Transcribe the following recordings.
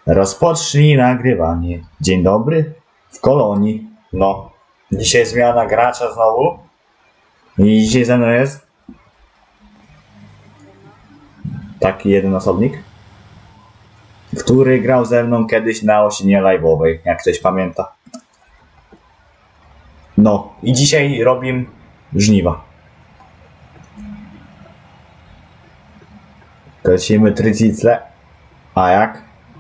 Rozpocznij nagrywanie. Dzień dobry w kolonii. No, dzisiaj zmiana gracza znowu. I dzisiaj ze mną jest taki jeden osobnik, który grał ze mną kiedyś na osinie live'owej, jak ktoś pamięta. No, i dzisiaj robimy żniwa. Kocimy trycicle. A jak?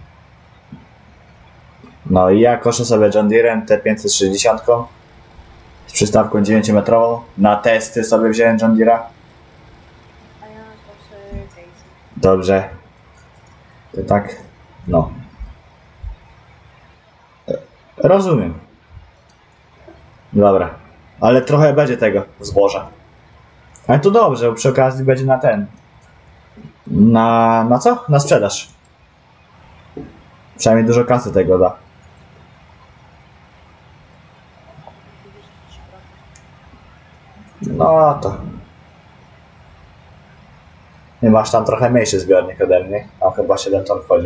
No i ja koszę sobie John Deere'em T560 z przystawką 9-metrową. Na testy sobie wziąłem John Deere'a. A ja koszę Casey. Dobrze. To tak, no. Rozumiem. Dobra. Ale trochę będzie tego zboża. Ale to dobrze, bo przy okazji będzie na ten. Na co? Na sprzedaż. Przynajmniej dużo kasy tego da. No to. Nie masz tam trochę mniejszy zbiornik ode mnie. A chyba 7 ton wchodzi.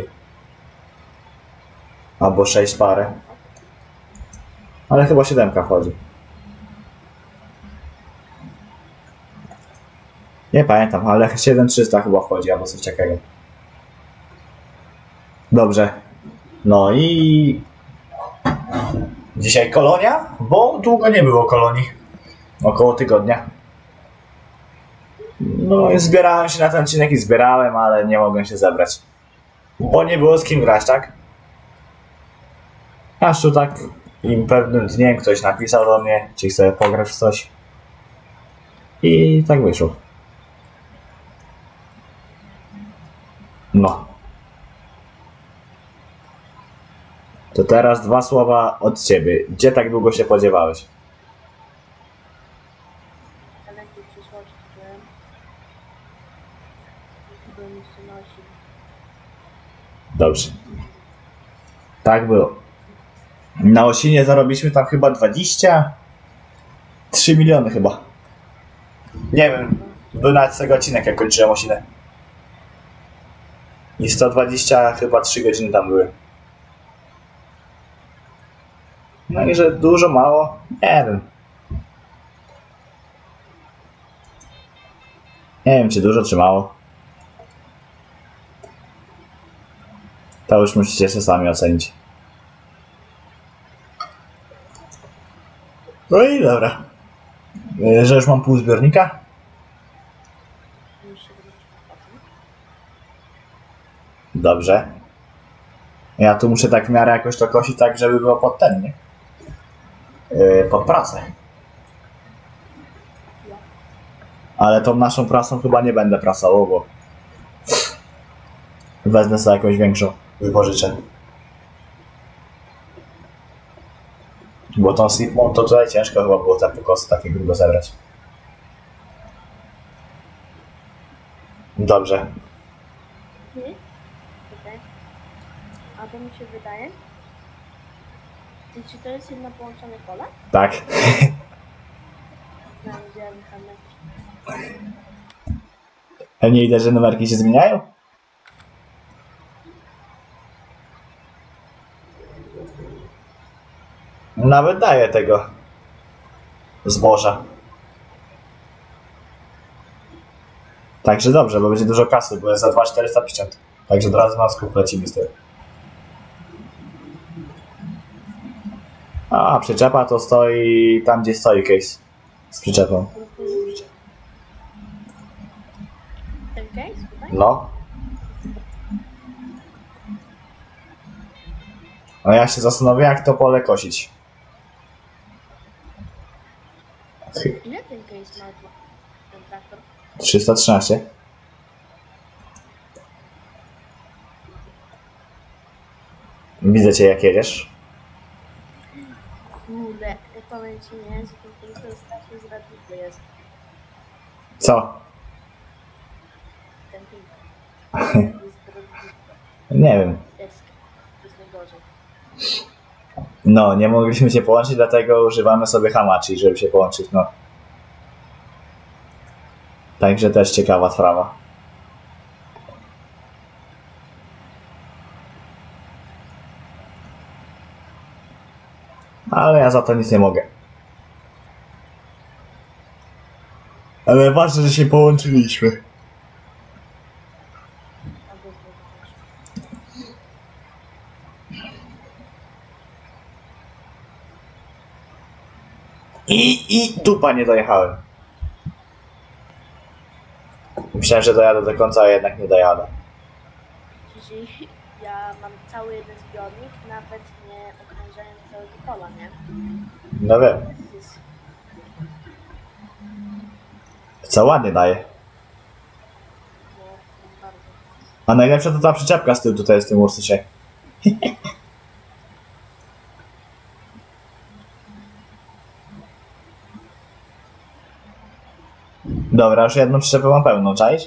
Albo 6 parę. Ale chyba 7 wchodzi. Nie pamiętam, ale 7300 chyba wchodzi, albo coś takiego. Dobrze. No i dzisiaj kolonia, bo długo nie było kolonii. Około tygodnia. No i zbierałem się na ten odcinek i zbierałem, ale nie mogłem się zebrać. Bo nie było z kim grać, tak? Aż tu tak im pewnym dniem ktoś napisał do mnie, czy chce pograć w coś. I tak wyszło. No. To teraz 2 słowa od ciebie. Gdzie tak długo się podziewałeś? Ale jakiej przyszłości byłem? Byłem jeszcze na osi. Dobrze. Tak było. Na Osinie zarobiliśmy tam chyba 23 miliony chyba. Nie wiem. Był nawet z tego odcinek, jak kończyłem Osinę. I 120 chyba 3 godziny tam były. No i że dużo, mało? Nie wiem. Nie wiem, czy dużo, czy mało. To już musicie się sami ocenić. No i dobra. Że już mam pół zbiornika? Już się wrócić po pracy. Dobrze. Ja tu muszę tak w miarę jakoś to kosić tak, żeby było pod ten, nie? Pod pracę. Ja. Ale tą naszą prasą chyba nie będę prasował, bo wezmę sobie jakąś większą, wypożyczę. Bo tą Slipmont to tutaj ciężko chyba było te pokosy takie grubo zebrać. Dobrze. Okej. A to mi się wydaje. Czy to jest jedno połączone pole? Tak. No, widziałem tam jakieś. A nie widać, że numerki się zmieniają? Nawet daję tego zboża. Także dobrze, bo będzie dużo kasy, bo jest za 2,450. Także od razu na skup lecimy z tym. A przyczepa to stoi tam, gdzie stoi case z przyczepą. Ten case tutaj? No. A ja się zastanowię, jak to pole kosić. Ile ten case ma ten traktor? 313. Widzę cię, jak jedziesz. Kurde, powiem ci nie, że to jest strasznie zdradliwy jest. Co? Ten ping. Jest zdradliwy. Nie wiem. Jest najgorzej. No, nie mogliśmy się połączyć, dlatego używamy sobie Hamachi, żeby się połączyć, no. Także też ciekawa sprawa. Ale ja za to nic nie mogę. Ale ważne, że się połączyliśmy. Albo zbudować. I dupa, nie dojechałem. Myślałem, że dojadę do końca, a jednak nie dojadę. Czyli ja mam cały jeden zbiornik, nawet nie okrążając całego pola, nie? No wiem. Jest Co ładnie daje. no, bardzo. A najlepsza to ta przyczepka z tyłu tutaj jest w tym Ursusie. Dobra, już jedną przyczepę mam pełną, czaisz?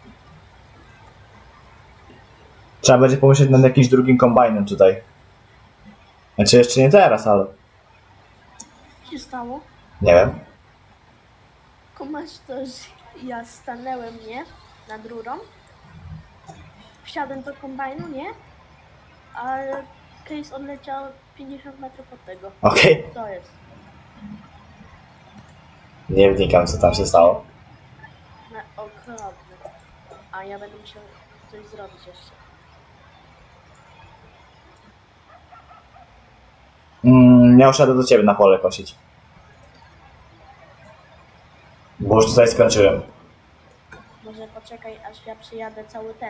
Trzeba będzie pomyśleć nad jakimś drugim kombajnem tutaj. Znaczy jeszcze nie teraz, ale... Co się stało? Nie wiem. Kumasz to, że ja stanęłem, nie? Nad rurą. Wsiadłem do kombajnu, nie? A case odleciał 50 metrów od tego. Okej. Co jest? Nie wnikam, co tam się stało. Na okropne. A ja będę musiał coś zrobić jeszcze. Ja usiadę do ciebie na pole kosić. Bo już tutaj skończyłem. Może poczekaj, aż ja przyjadę cały ten.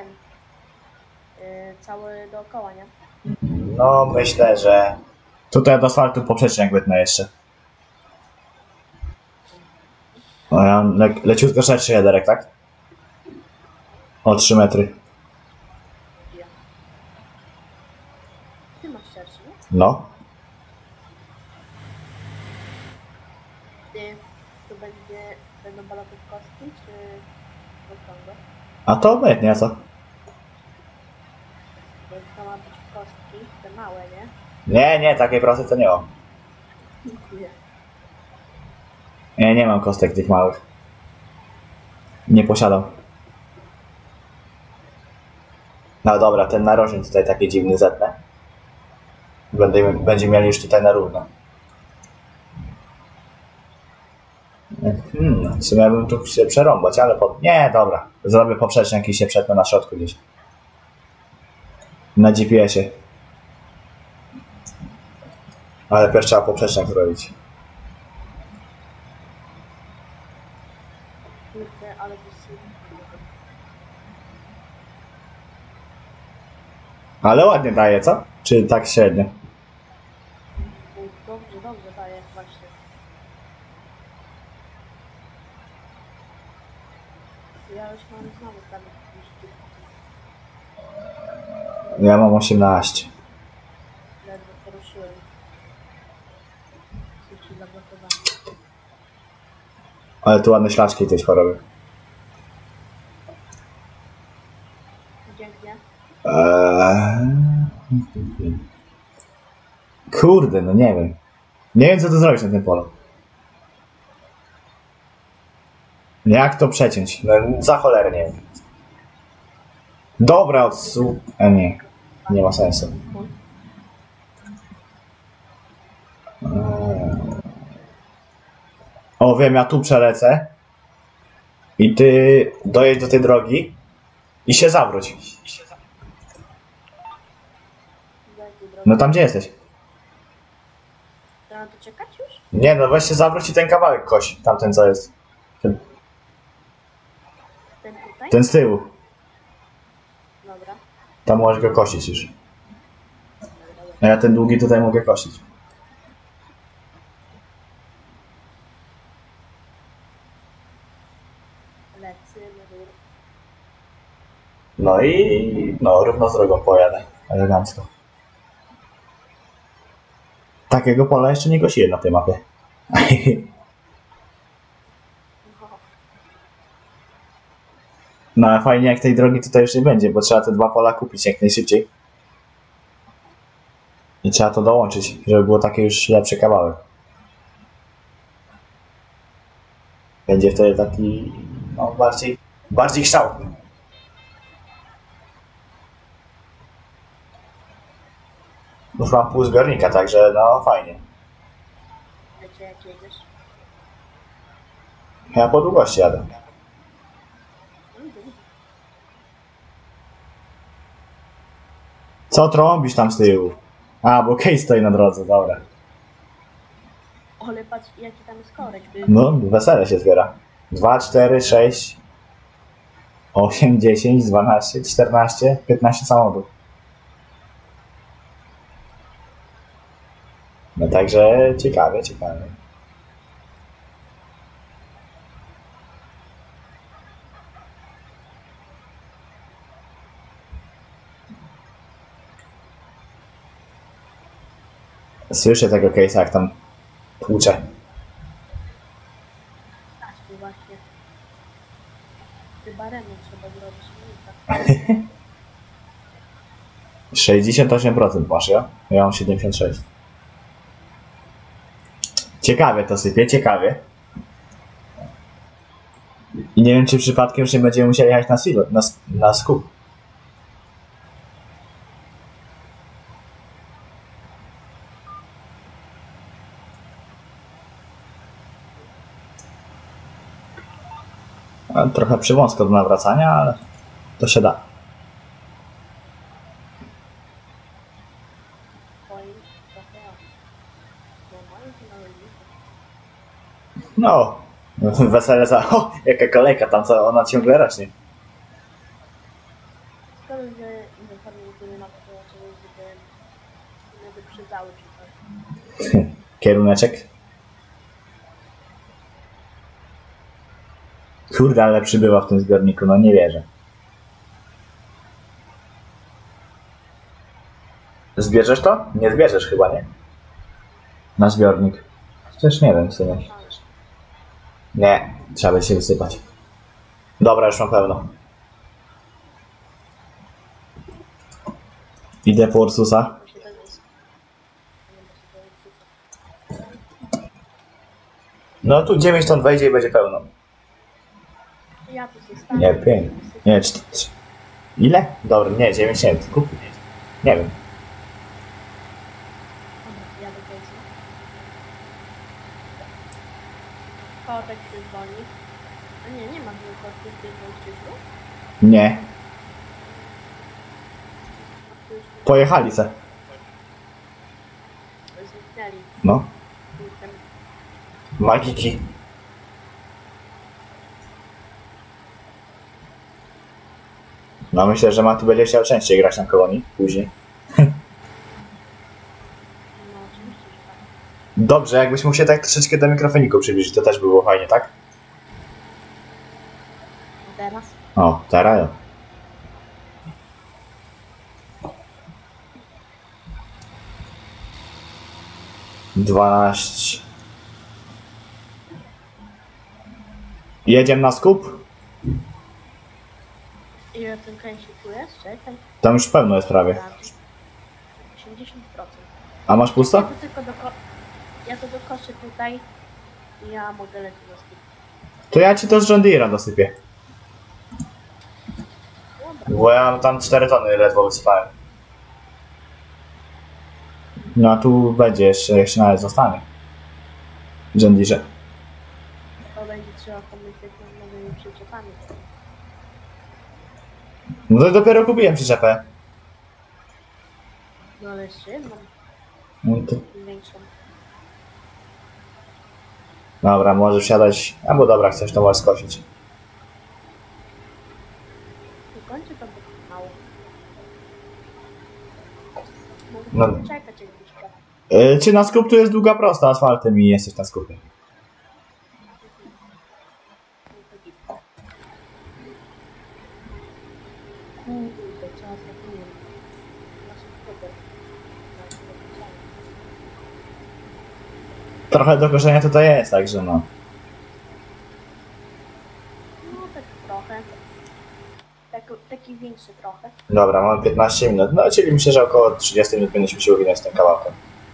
Cały dookoła, nie? No, myślę, że... Tutaj od asfaltu poprzeczniak wytnę jeszcze. No, ja mam leciutko szerszy headerek, tak? O 3 metry. Ja. Ty masz szerszy, nie? No. Ty, tu będą baloty kostki, czy okrągłe? A to obojętnie, a co? Bo to ma być kostki, te małe, nie? Nie, takiej pracy to nie mam. Dziękuję. Nie mam kostek tych małych. Nie posiadam. No dobra, ten narożnik tutaj taki dziwny zetnę. Będziemy mieli już tutaj na równo. W sumie ja bym tu się przerąbać, ale nie, dobra. Zrobię poprzecznik i się przetnę na środku gdzieś. Na GPS-ie. Ale pierwszy trzeba poprzecznik zrobić. Kurde, ale to jest... Ale ładnie daje, co? Czy tak średnio? Dobrze daje właśnie. Ja już mam znowu prawie 30. Ja mam 18. Ledwo poruszyłem. Coś ci zablokowałem. Ale tu ładne ślaczki tej choroby. Dziękuję. Kurde, no nie wiem. Nie wiem, co tu zrobić na tym polu. Jak to przeciąć? No, za cholerę nie wiem. Dobra, nie. Nie ma sensu. O, wiem, ja tu przelecę. I ty dojedź do tej drogi i się zawróć. No tam gdzie jesteś? To mam tu czekać już? Nie, no weź się zawróć i ten kawałek koś. Tamten co jest. Ten tutaj? Ten z tyłu. Dobra. Tam możesz go kosić już. A ja ten długi tutaj mogę kosić. Lecimy. No i równo z drogą pojadę. Elegancko. Takiego pola jeszcze nie kosiłem na tej mapie. No, No ale fajnie jak tej drogi tutaj już nie będzie, bo trzeba te 2 pola kupić jak najszybciej. I trzeba to dołączyć, żeby było takie już lepszy kawałek. Będzie wtedy taki, no bardziej kształtny. Już mam pół zbiornika, także no fajnie. Czy jak jedziesz? Ja po długości jadę. Co trąbisz tam z tyłu? A, bo case stoi na drodze, dobra. Ale patrz, jaki tam jest korek. No, wesele się zbiera. 2, 4, 6, 8, 10, 12, 14, 15 samochodów. No także ciekawie, ciekawie. Słyszę tego case'a, jak tam tłucze. Tak, tu właśnie. Chyba remont trzeba zrobić. 68% masz, ja? Ja mam 76. Ciekawie to sypie, ciekawie. I nie wiem, czy przypadkiem już nie będziemy musieli jechać na silo, na skup. A, trochę przywąsko do nawracania, ale to się da. Twoim trochę. No, moim to na rolniku. No, wesele za... O, jaka kolejka tam, co ona ciągle rośnie. Szkoda, że inne nie ma takiego czegoś, żeby wyprzedały czy coś. Kieruneczek. Kurde, ale przybywa w tym zbiorniku, no nie wierzę. Zbierzesz to? Nie zbierzesz chyba, nie? Na zbiornik. Chociaż nie wiem w sumie. Nie, trzeba by się wysypać. Dobra, już mam pełno. Idę po Ursusa. To się tak jest. No tu 9 ton wejdzie i będzie pełno. Ja tu zostawię. Nie, 5. Nie, 4. Ile? Dobra, nie, 9 nie, kup. Nie wiem. Dobra, ja do końca. Kotek się dzwoni. A nie ma było kotków w tej mężczyzny. Nie. Pojechali se. Zniknęli. No. Ten Magiki. No myślę, że Mati będzie chciał częściej grać na kolonii później. No oczywiście, że tak. Dobrze, jakbyś mógł się tak troszeczkę do mikrofoniku przybliżyć, to też by było fajnie, tak? A teraz? O, teraz. 12. Jedziemy na skup? Ile ten kręci tu jest? Czekaj. Tam już pełno jest prawie. 80%. A masz Ja pusto? to tylko ja to do koszy tutaj i ja mogę lecieć do skipu. To ja ci to z John Deere'a dosypię. Dobra. Bo ja tam 4 tony ledwo wysypałem. No a tu będzie jeszcze nawet zostanie. John Deere. To będzie trzeba pomyśleć nad nowymi przyczepami. No to dopiero kupiłem przyczepę. No ale z czym? Mam No to... większą. Dobra, możesz wsiadać. Albo dobra, chcesz to możesz skosić. Ukończę to mało. No. Mogę czekać jakbyś Czy na skup tu jest długa prosta asfaltem i jesteś na skupie? Kurde, co ja zrobiłem? Trochę do koszenia tutaj jest, także no. No tak trochę. Taki większy trochę. Dobra, mamy 15 minut. No, czyli myślę, że około 30 minut powinniśmy się uwinąć tym kawałkiem.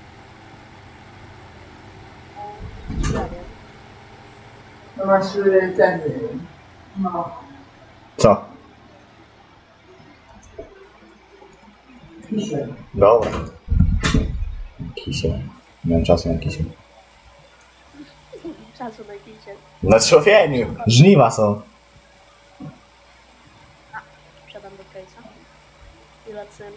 Ja wiem. No masz ten... No. Co? Kisiel. Dobra. Kisiel. Nie mam czasu na kisiel. czasu na kicie. Na człowieniu. Żniwa są. Wsiadam do case'a. I lecimy.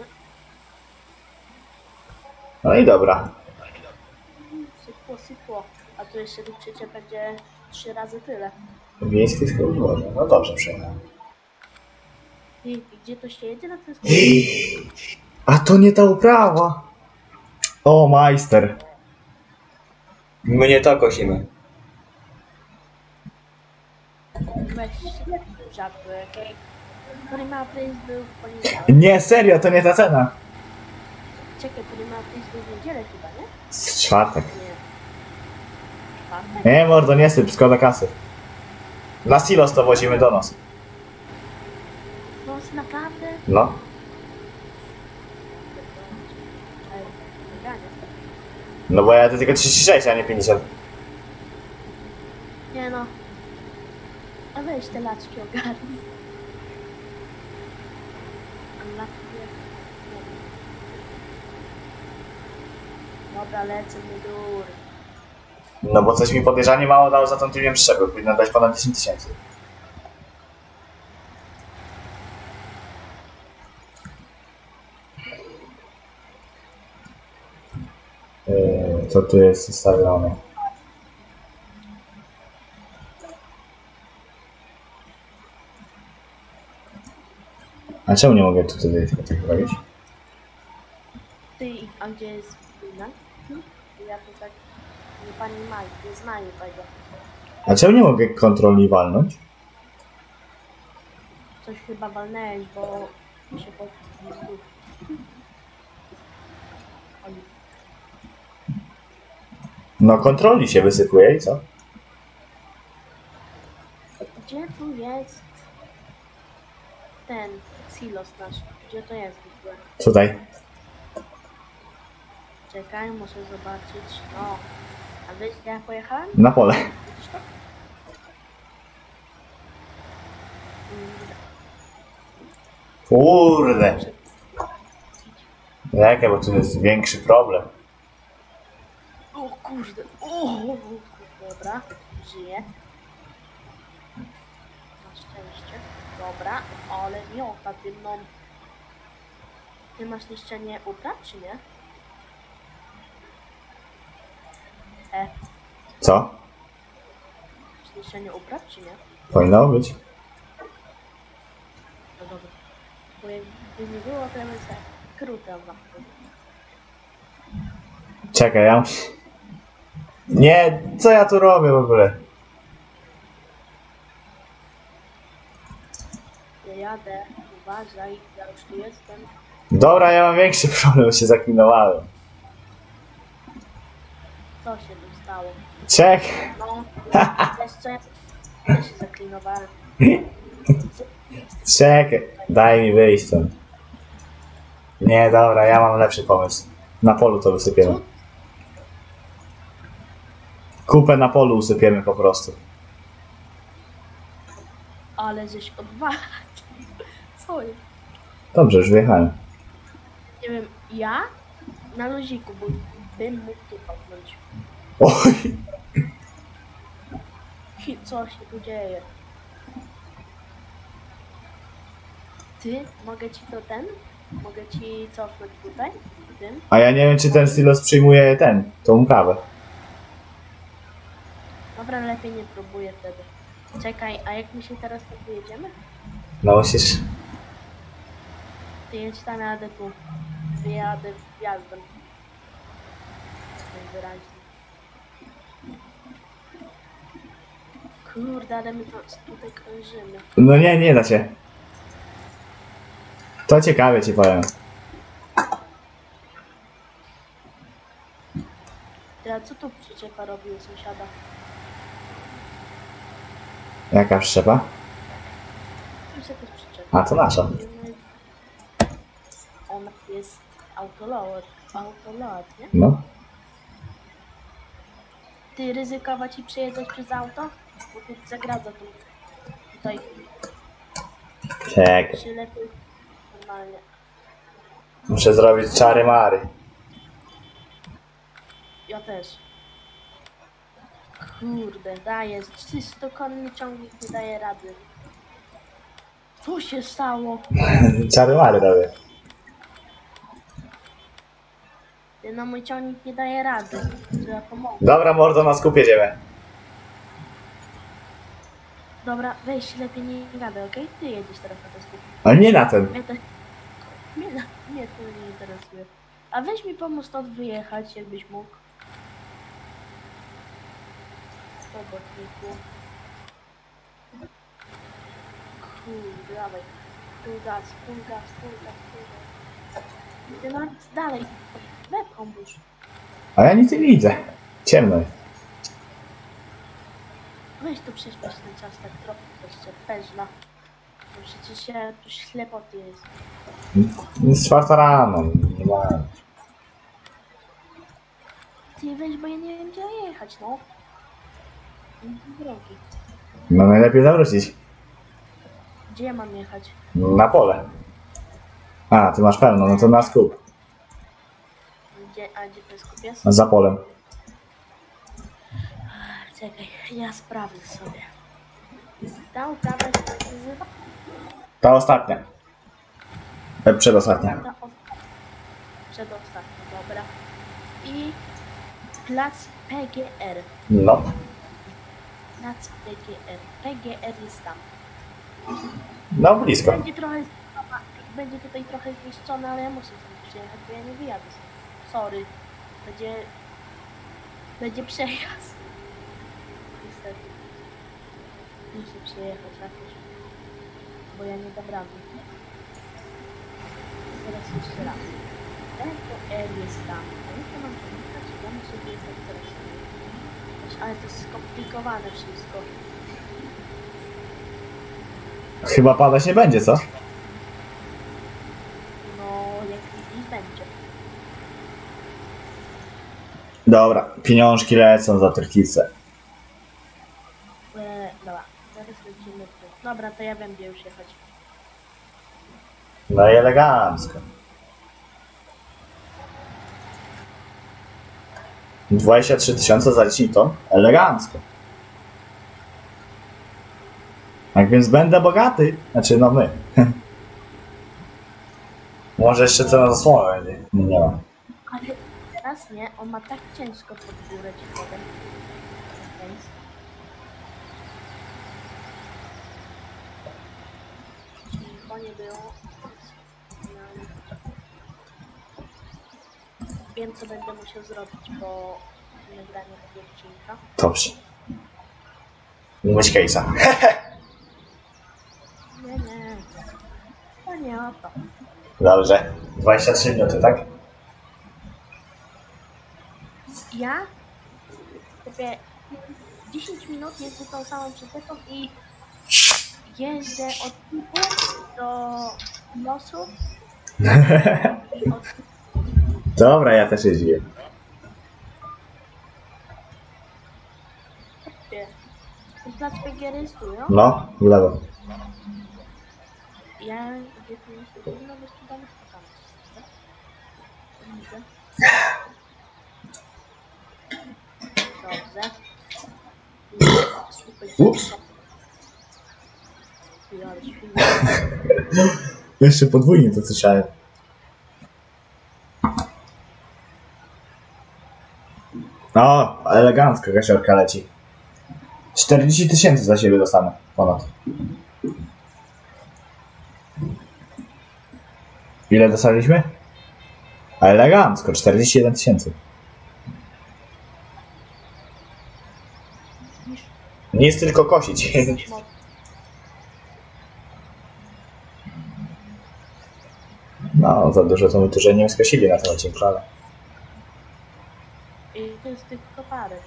No i dobra. Sypło, sypło. A tu jeszcze liczycie będzie 3 razy tyle. Wiejskie sklepowanie. No dobrze, przejechałem. I gdzie to się jedzie na ten sklepie? A to nie ta uprawa. O, majster. My nie to kosimy. Weź żartuj, okej? Prima Prince był w poniedziałek. Nie, serio, to nie ta cena. Czekaj, Prima Prince był w niedzielę chyba, nie? Z czwartek. Nie. Czwartek? Nie, mordo, nie syp, szkoda kasy. Na silos to wozimy do nas. No, naprawdę? No. Ej, gania. No bo ja to tylko 36, a nie 50. Nie no. A weź te laczki ogarnij. A laczki... Dobra, lecę do góry. No bo coś mi podejrzanie mało dało za tą tylnią przyczepę. Powinno dać ponad 10 tysięcy. Co tu jest ustawione? A czemu nie mogę tutaj tego robić? Ty, a gdzie jest wina? Ja tu tak... Nie pani Maj, nie znaję tego. A czemu nie mogę kontroli walnąć? Coś chyba walnęłeś, bo się pod... No kontroli się wysypuje i co? Gdzie tu jest ten silos nasz? Gdzie to jest w ogóle? Tutaj. Czekaj, muszę zobaczyć. No. A wiesz, gdzie ja pojechałem? Na pole. Widzisz to? Kurde. Jakie, bo tu jest większy problem. O kurde. O, dobra, żyję. Na szczęście. Dobra, ale miota dymną. Ty masz niszczenie upraw, czy nie? Co? Masz niszczenie upraw, czy nie? Powinno być. No dobra. Bo jakby nie było, to ja bym sobie krótę zamknął. Czekaj, ja... Nie, co ja tu robię w ogóle? Ja jadę, uważaj, ja już tu jestem. Dobra, ja mam większy problem, się zaklinowałem. Co się tu stało? Czekaj. No, wiesz co, ja się zaklinowałem. Czekaj, daj mi wyjść stąd. Nie, dobra, ja mam lepszy pomysł. Na polu to wysypiemy. Co? Kupę na polu usypiemy po prostu. Ale żeś odwalił. Co jest? Dobrze, już wyjechałem. Nie wiem, ja na luziku bym mógł tu popchnąć. Oj, I co się tu dzieje? Ty, mogę ci to ten? Mogę ci cofnąć tutaj? Tym? a ja nie wiem, czy ten silos przyjmuje tą uprawę. Dobra, lepiej nie próbuję wtedy. Czekaj, a jak my się teraz tak wyjedziemy? No musisz... Ty jedź tam, jadę tu. Wyjadę wjazdem. Najwyraźniej. Kurde, ale my to tutaj krążymy. No nie, nie da się. To ciekawe ci powiem. Ty, a co tu przyczepa robi u sąsiada? Jaka przyczepa? Tu jest jakaś przyczepa. A, to nasza. Ona jest autolot, nie? No. Ty, ryzykować i przejeżdżać przez auto? Bo tu zagradza tu. Tutaj, Czekaj. czy lepiej normalnie. Muszę zrobić czary mary. Ja też. Kurde, daje. 300-konny ciągnik nie daje rady. Co się stało? Czary mary robię. Ty, no mój ciągnik nie daje rady. Trzeba pomóc. Dobra, mordo, na skup jedziemy. Dobra, weź lepiej nie gadaj, okej? Ty jedziesz teraz na testu. Ale nie na ten. Mnie to nie interesuje. A weź mi pomóc stąd wyjechać, jakbyś mógł. Robotniku. Kurde, dawaj. Full gas, full gas, full gas, full gas. Ty no, dalej. Pomóż. A ja nic nie widzę. Ciemno jest. Weź tu przyspiesz ten czas tak trochę jeszcze peżna. Bo przecież ja tu ślepoty jest. Jest 4 rano. Nie ma. Ty weź, bo ja nie wiem gdzie jechać, no. Nie mam drogi. No najlepiej zawrócić. Gdzie ja mam jechać? Na pole. A, ty masz pełno, no to na skup. Gdzie ten skup jest? Za polem. Czekaj, ja sprawdzę sobie. Ta uprawa się tak nazywa? Ta ostatnia. Przedostatnia. Ta przedostatnia, dobra. I plac PGR. No. Plac PGR. PGR jest tam. No blisko. Będzie tutaj trochę zniszczone, ale ja muszę tam przyjechać, bo ja nie wyjadę stąd. Sorry. Będzie przejazd. Niestety. Muszę przyjechać jakoś. Bo ja nie dam rady. Teraz jeszcze raz. PGR jest tam. A jak to mam pamiętać? Ja muszę wyjechać teraz. Ale to jest skomplikowane wszystko. Chyba padać nie będzie, co? No, jak widzisz, będzie. Dobra, pieniążki lecą za turkicę. Dobra, zaraz lecimy tu. Dobra, to ja wiem, gdzie już jechać. No i elegancko. 23 000 za 10 ton? Elegancko. Tak więc będę bogaty. Znaczy, no my. Może jeszcze cena zasłona będzie. Nie ma. Ale teraz nie, on ma tak ciężko pod górę ci powiem. Więc... Cicho nie było. Wiem, co będę musiał zrobić po nagraniu tego odcinka. Dobrze. Umyć case'a. Nie. To nie o to. Dobrze. 23 minuty, tak? Ja kupię 10 minut, jeżdżę tą samą przyczepą i jeżdżę od typu do nosu i od Dobra, ja też jeździłem. typie. Ten plac PGR jest tu, no? No, w lewo. Ja gdzie tu jest? Powinno być tu dalej tam. Widzę. Dobrze. Słuchaj, Ups. ale świetnie. Jeszcze podwójnie to słyszałem. O, elegancko gasiorka leci. 40 000 za siebie dostanę. Ponad. Ile dostaliśmy? Elegancko, 41 000. Nic tylko kosić. No, za dużo to my tu, że nie skosili na tym odcinku, ale... I to jest tylko parę.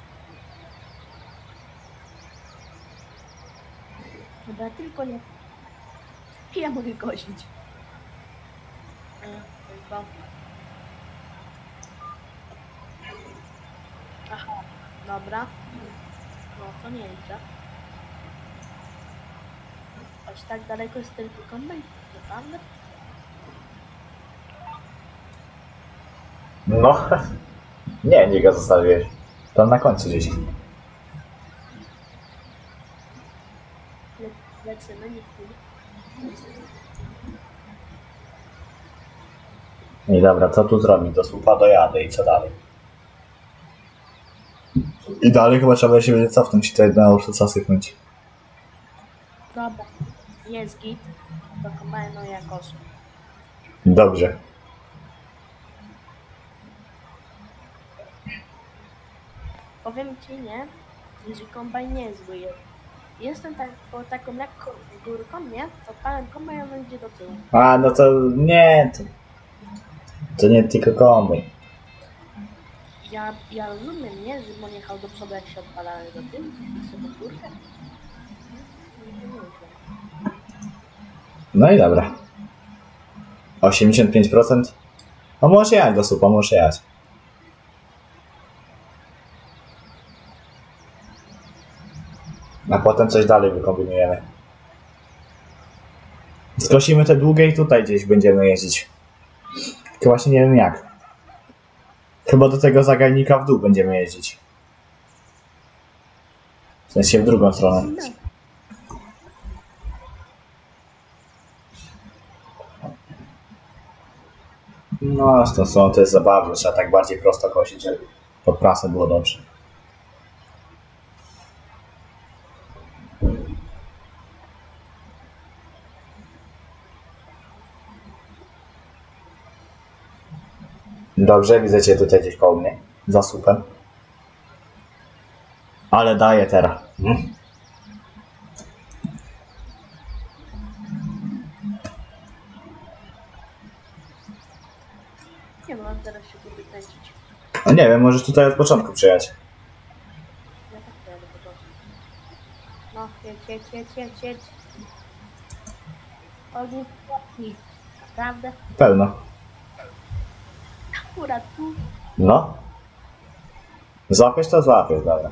Dobra, tylko nie. Ja mogę kosić. Tylko. Aha, dobra. No to nie idzie. Aż tak daleko jest tylko kombajn, naprawdę? No, nie go zostawiłeś. Tam na końcu gdzieś. lecimy, nie tu. I dobra, co tu zrobić? Do słupa dojadę i co dalej? I dalej chyba trzeba się będzie cofnąć i to jedna ursusa sypnąć. Dobra, jest git. Do kombajnu jakoś. Dobrze. Powiem ci, nie? Że kombajn nie jest zły. Jestem tak, po taką lekką górką, nie? To odpalam kombajn, on idzie do tyłu. A, no to nie, to nie tylko kombajn. Ja rozumiem, nie? Że on jechał do przodu, jak się odpalały do tyłu. I sobie górkę. Nie wiem. No i dobra. 85%. No może jechać do słupa, może jechać. A potem coś dalej wykombinujemy. Skosimy te długie i tutaj gdzieś będziemy jeździć. Tylko właśnie nie wiem jak. Chyba do tego zagajnika w dół będziemy jeździć. W sensie w drugą stronę. No, z tą stroną to jest zabawne. Trzeba tak bardziej prosto kosić, żeby pod prasę było dobrze. Dobrze, widzę cię tutaj gdzieś koło mnie. Za słupem. Ale daję teraz. Nie mam teraz się lubię kręcić. No nie wiem, możesz tutaj od początku przyjechać. Ja tak pojadę po prostu. No, jedź. Ogień płatni. Naprawdę? Pełno. Akurat tu. No. Złapiesz to złapiesz, dobra.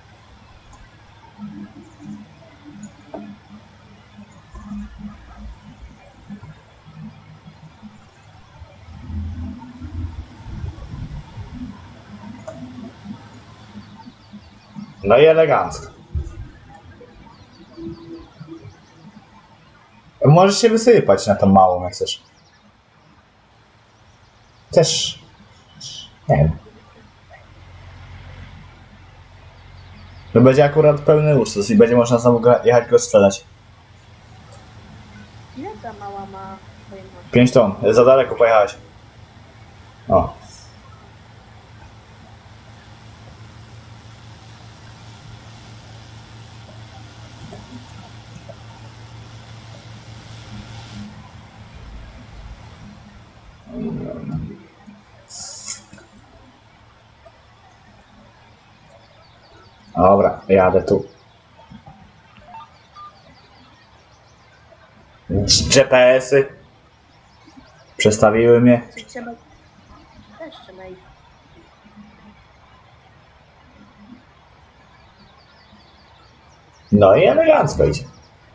No i elegancko. Możesz się wysypać na tą małą, jak chcesz. Też. Nie wiem. To będzie akurat pełny ursus i będzie można znowu jechać go strzelać. Ile ta mała ma pojemność? 5 ton. Za daleko pojechałeś. O. Dobra, jadę tu. GPS-y przestawiły mnie. Czy trzeba... Też trzeba iść. No i elegancko idzie.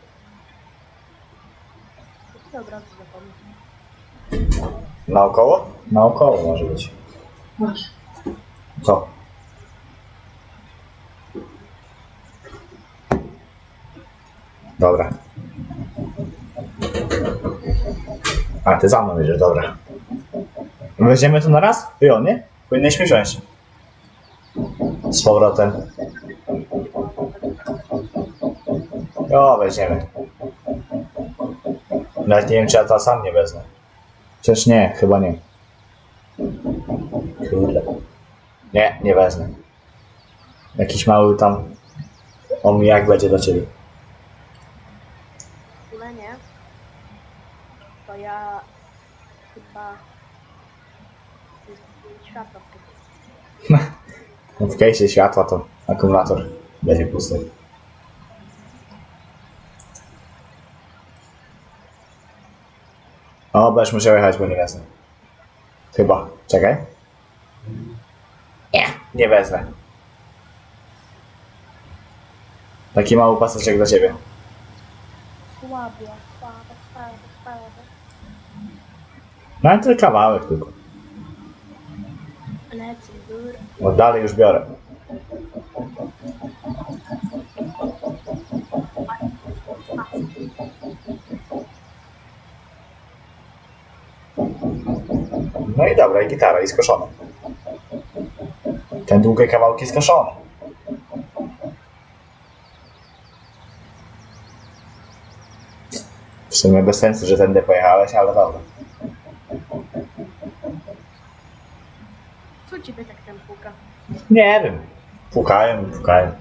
To od razu zapomnę. Naokoło? Naokoło może być. Masz. Co? Dobra. A, ty za mną jedziesz, dobra. Weźmiemy to na raz? Jo, nie? Powinniśmy wziąć. Z powrotem. Jo, weźmiemy. Nawet nie wiem, czy ja to sam nie wezmę. Przecież nie, chyba nie. Kurde. Nie, nie wezmę. Jakiś mały tam omijak będzie do ciebie. W ogóle nie. To ja... Chyba... Jest światło w tym. No w case'ie światła to akumulator będzie pusty. O, będziesz musiał jechać, bo nie wezmę. Chyba. Czekaj. Nie wezmę. Taki mały pasażer dla ciebie. Słabo. No ale to kawałek tylko. Lecę w górę. No dalej już biorę. dobra, i gitara, i skoszone. Ten długie kawałki skoszone. W sumie bez sensu, że tędy pojechałeś, ale dobra. Co ciebie tak tam puka? Nie wiem. Pukają.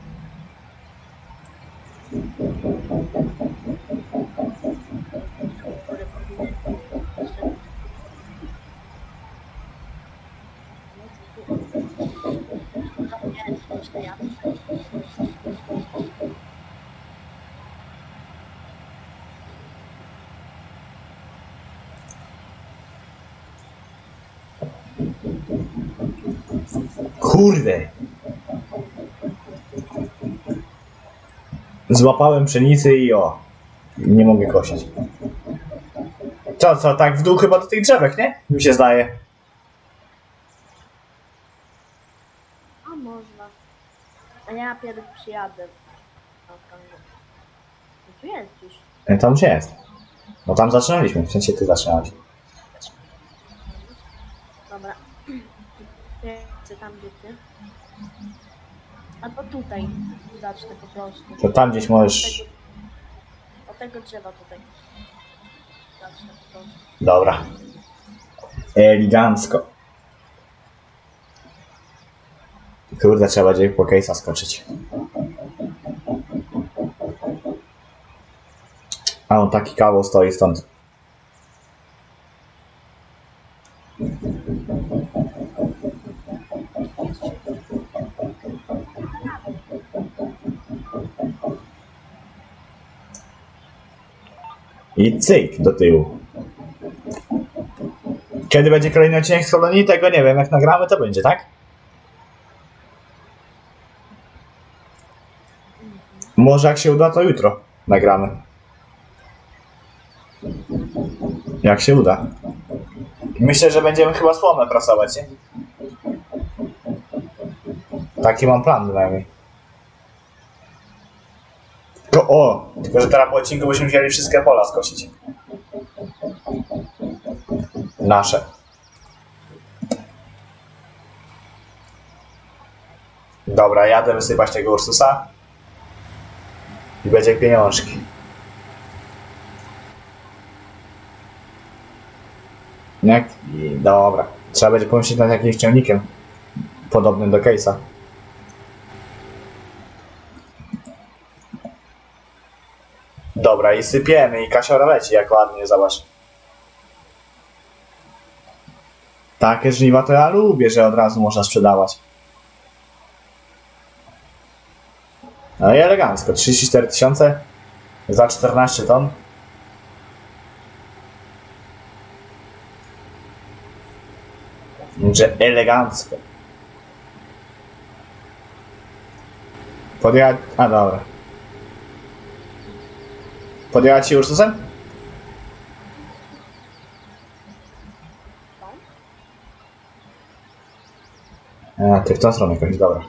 Który powinien... Jeszcze ja. Kurde! Złapałem pszenicy i o. Nie mogę kosić. Co, tak w dół chyba do tych drzewek, nie? Mi się zdaje. A można. A ja pierw przyjadę. No tu jest już. Tam już jest. No tam zaczynaliśmy, w sensie ty zaczynałeś. Dobra. Chcę tam gdzie ty. Albo tutaj zacznę po prostu. To tam gdzieś możesz... Od tego drzewa tutaj. Zacznę po prostu. Dobra. Elegancko. Kurde, trzeba będzie po case'a skoczyć. A on taki kawał stoi stąd. I cyk do tyłu. Kiedy będzie kolejny odcinek z kolonii, tego nie wiem. Jak nagramy, to będzie, tak? Może jak się uda, to jutro nagramy. Jak się uda. Myślę, że będziemy chyba słomę prasować, nie? Taki mam plan bynajmniej. Tylko że teraz po odcinku byśmy musieli wszystkie pola skosić. Nasze. Dobra, jadę wysypać tego Ursusa. I będzie pieniążki. Jak? Dobra. Trzeba będzie pomyśleć nad jakimś ciągnikiem podobnym do case'a. Dobra, i sypiemy, i kasiora leci, jak ładnie, zobacz. Takie żniwa to ja lubię, że od razu można sprzedawać. No i elegancko, 34 000 za 14 ton. Że elegancko. Podjechać... A dobra. Podjechać się Ursusem? A, ty w tą stronę jakoś, dobra.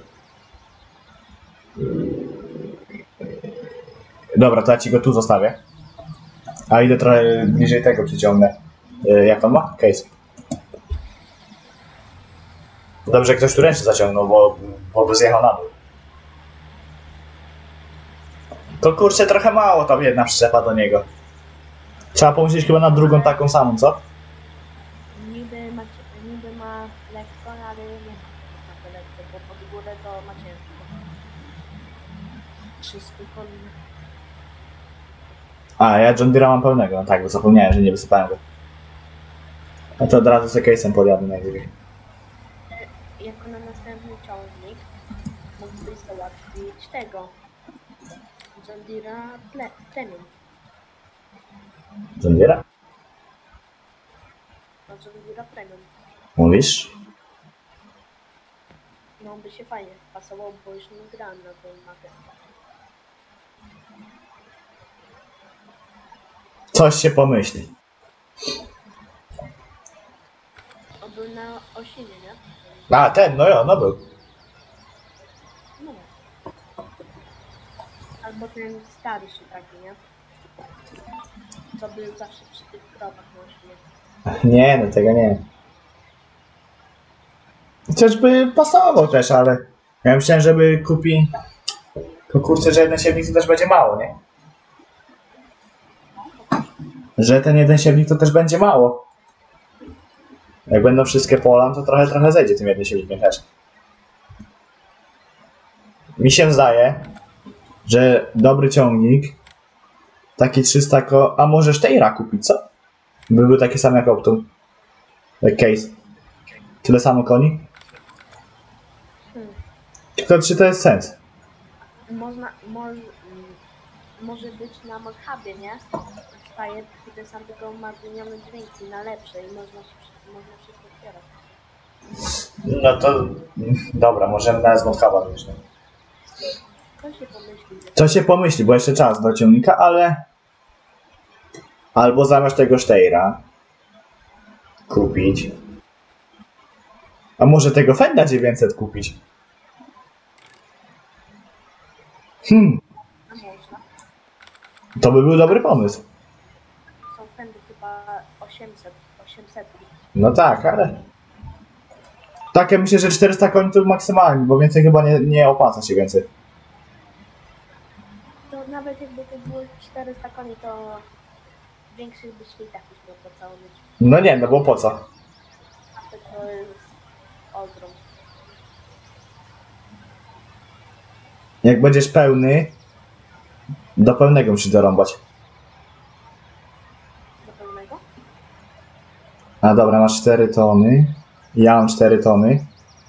Dobra, to ja ci go tu zostawię. A idę trochę bliżej tego przyciągnę. Jak on ma? Case. Dobrze, ktoś tu ręcznie zaciągnął, bo by zjechał na dół. To kurczę trochę mało tam jedna przyczepa do niego. Trzeba pomyśleć chyba na drugą taką samą, co? Niby ma lekko, ale nie ma tak lekko, bo pod górę to ma ciężko. 300 koni. A, ja John Deere'a mam pełnego, no tak, bo zapomniałem, że nie wysypałem go. No to od razu z case'em podjadę najwyżej. Jako na następny ciągnik mógłbyś załatwić tego John Deere'a Premium. John Deere'a? No John Deere'a Premium. Mówisz? No by się fajnie pasował, bo już nie grałem na tą mapę. Coś się pomyśli. On był na Osinie, nie? A, ten, no jo, no był. No. Albo ten starszy taki, nie? Co był zawsze przy tych krowach na Osinie. Nie, no tego nie. Chociażby pasował też, ale ja myślałem, żeby kupi... To kurczę, że jeden siewnik to też będzie mało, nie? Że ten jeden siewnik to też będzie mało. Jak będą wszystkie pola, to trochę zejdzie tym jednym siewnikiem też. Mi się zdaje, że dobry ciągnik, taki 300 a może Steyra kupić, co? By był taki sam jak Optum. Jak Case. Tyle samo koni? Tylko czy to jest sens? Może być na Mojave, nie? Staje ten sam, tylko ma zmienione dźwięki na lepsze i można wszystko otwierać. No to... Dobra, możemy nawet z Mojave mieć. Co się pomyśli? Co się pomyśli, bo jeszcze czas do ciągnika, ale... Albo zamiast tego Steyra kupić. A może tego Fenda 900 kupić? A można. To by był dobry pomysł. Są fendy chyba 800. No tak, ale... Tak, ja myślę, że 400 koni to maksymalnie, bo więcej chyba nie opłaca się więcej. To nawet jakby to było 400 koni, to większych byś i tak już nie opłacało mieć. No nie, no bo po co? A to jest ogrom. Jak będziesz pełny, do pełnego musisz dorąbać. Do pełnego? A dobra, masz 4 tony. Ja mam 4 tony.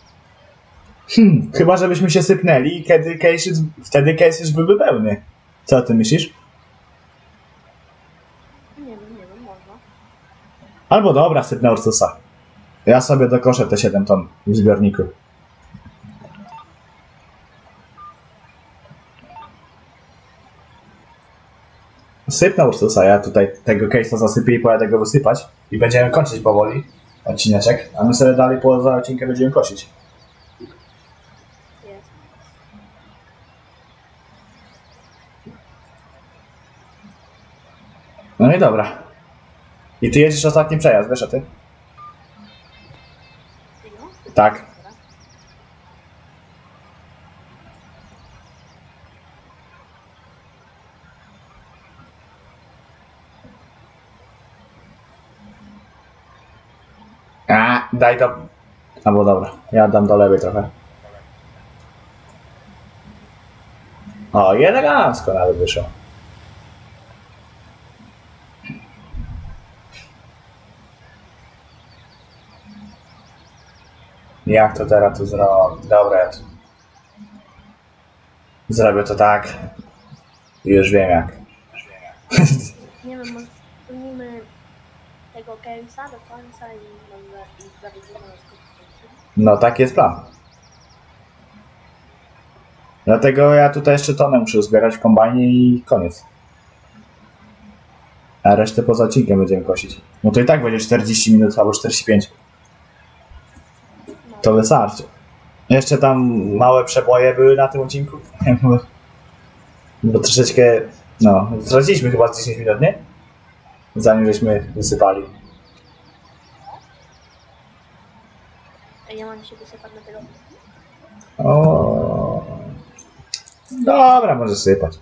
Chyba żebyśmy się sypnęli i wtedy case już byłby pełny. Co ty myślisz? Nie wiem, można. Albo dobra, sypnę Ursusa. Ja sobie dokoszę te 7 ton w zbiorniku. Sypnę Ursusa, ja tutaj tego case'a zasypię i pojadę go wysypać. I będziemy kończyć powoli odcineczek, a my sobie dalej poza odcinkiem będziemy kosić. Jest. No i dobra. I ty jedziesz ostatni przejazd, wiesz o tym? No? Tak. Dobra. Daj to. Albo dobra, ja dam do lewej trochę. O, i elegancko nawet wyszło. Jak to teraz tu zrobić? Dobra, ja tu... Zrobię to tak. Już wiem jak. Nie wiem, może spełnimy tego case'a do końca i zawiedziemy na skutki. No taki jest plan. Dlatego ja tutaj jeszcze tonę muszę uzbierać w kombajnie i koniec. A resztę poza odcinkiem będziemy kosić. No to i tak będzie 40 minut albo 45. To wystarczy. Jeszcze tam małe przeboje były na tym odcinku. Bo troszeczkę... No, straciliśmy chyba z 10 minut, nie? Zanim żeśmy wysypali. Ja mam się wysypać na tego. O. Dobra, może sypać.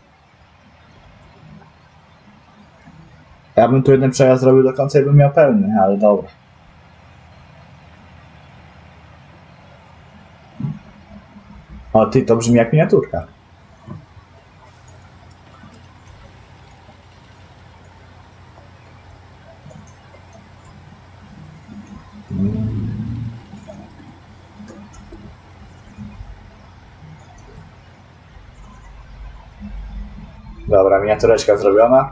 Ja bym tu jeden przejazd zrobił do końca i bym miał pełny, ale dobra. O ty, to brzmi jak miniaturka. Dobra, miniatureczka zrobiona.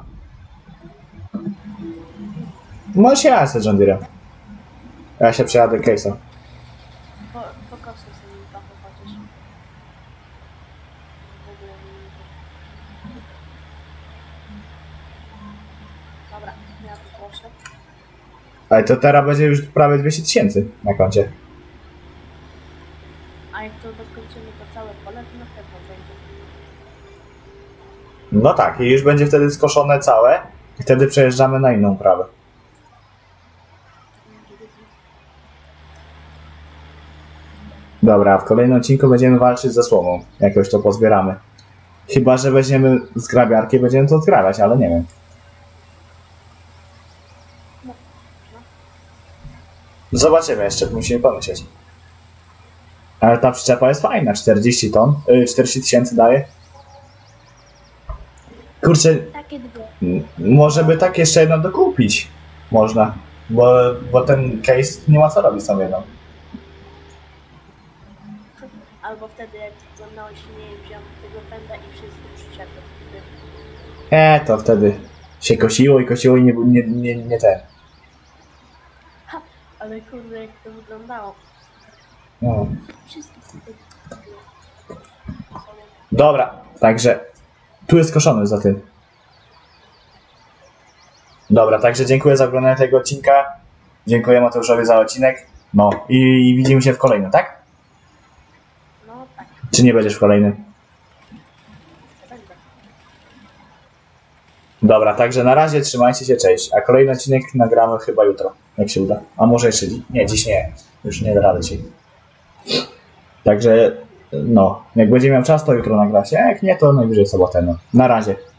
Możesz jechać z John Deere'em. Ja się przejadę case'em. Po kosy sobie trochę chociaż. W ogóle nie... Dobra, ja tu proszę. Ale to teraz będzie już prawie 200 000 na koncie. A jak to dokończymy to całe pole, to na pewno będzie. No tak, i już będzie wtedy skoszone całe. I wtedy przejeżdżamy na inną uprawę. Dobra, w kolejnym odcinku będziemy walczyć ze słomą. Jakoś to pozbieramy. Chyba że weźmiemy zgrabiarkę i będziemy to zgrabiać, ale nie wiem. Zobaczymy jeszcze, musimy pomyśleć. Ale ta przyczepa jest fajna, 40 ton, 40 tysięcy daje. Kurczę, Takie dwie. może by tak jeszcze jedno dokupić. Można, bo ten case nie ma co robić z tą jedną. Albo wtedy jak wyglądało silniej, wziąłem tego pęda i wszystko przyczepy. To wtedy się kosiło i nie ten. Ale kurde, jak to wyglądało. No. Wszystko sobie. Dobra, także tu jest koszony za tym. Dobra, także dziękuję za oglądanie tego odcinka. Dziękuję Mateuszowi za odcinek. No i widzimy się w kolejnym, tak? No tak, Czy nie będziesz w kolejnym? będę. Dobra, także na razie trzymajcie się, cześć. A kolejny odcinek nagramy chyba jutro, jak się uda. A może jeszcze dziś? Nie, dziś nie. Już nie da rady dzisiaj. Także, no, jak będzie miał czas, to jutro nagra się. Jak nie, to najwyżej w sobotę. No. Na razie.